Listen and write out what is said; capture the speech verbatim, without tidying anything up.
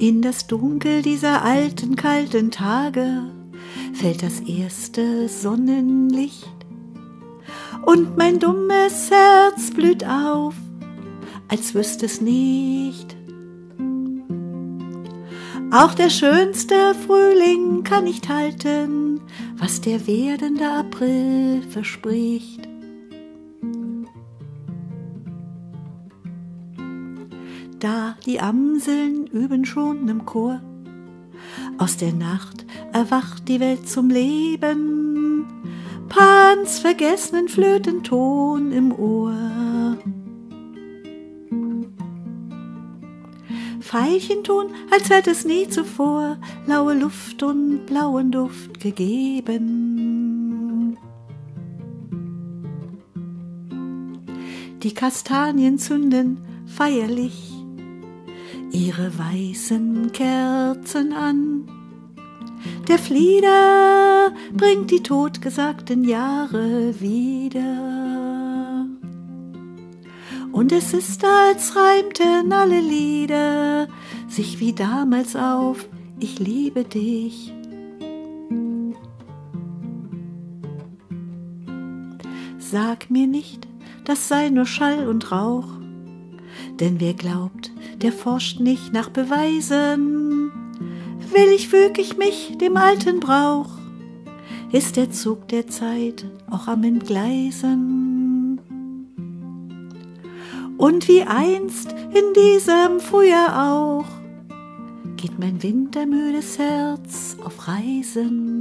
In das Dunkel dieser alten, kalten Tage fällt das erste Sonnenlicht und mein dummes Herz blüht auf, als wüsste es nicht. Auch der schönste Frühling kann nicht halten, was der werdende April verspricht. Da die Amseln üben schon im Chor, aus der Nacht erwacht die Welt zum Leben, Pans vergessenen Flötenton im Ohr. Veilchenton, als hätte es nie zuvor laue Luft und blauen Duft gegeben. Die Kastanien zünden feierlich ihre weißen Kerzen an. Der Flieder bringt die totgesagten Jahre wieder. Und es ist, als reimten alle Lieder sich wie damals auf: Ich liebe dich. Sag mir nicht, das sei nur Schall und Rauch, denn wer glaubt, der forscht nicht nach Beweisen. Willig füg ich mich dem alten Brauch, ist der Zug der Zeit auch am Entgleisen. Und wie einst in diesem Frühjahr auch geht mein wintermüdes Herz auf Reisen.